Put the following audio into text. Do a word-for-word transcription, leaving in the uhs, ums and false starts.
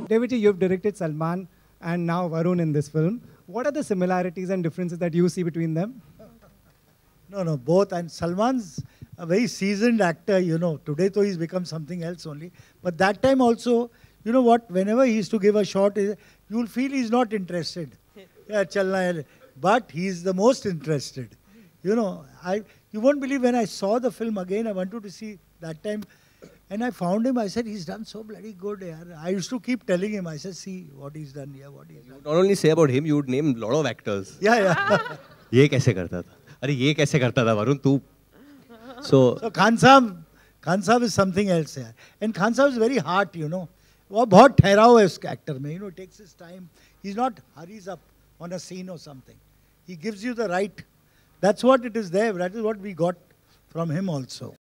David ji, you've directed Salman and now Varun in this film. What are the similarities and differences that you see between them? No, no, both. And Salman's a very seasoned actor, you know. Today, though, he's become something else only. But that time also, you know what, whenever he used to give a shot, you will feel he's not interested. Yeah, chalna hai. But he's the most interested. You know, I you won't believe when I saw the film again, I wanted to see that time. And I found him, I said, he's done so bloody good. Yaar. I used to keep telling him, I said, see what he's done here, what he's done. You not only say about him, you would name a lot of actors. Yeah, yeah. ये कैसे करता था? अरे ये कैसे करता था वरुण तू? So, so Khan Sahab, Khan Sahab is something else. Yeah. And Khan Sahab is very hard, you know. वो बहुत ठहरा हुआ है उस actor में. You know, it takes his time. He's not hurries up on a scene or something. He gives you the right. That's what it is there. That is what we got from him also.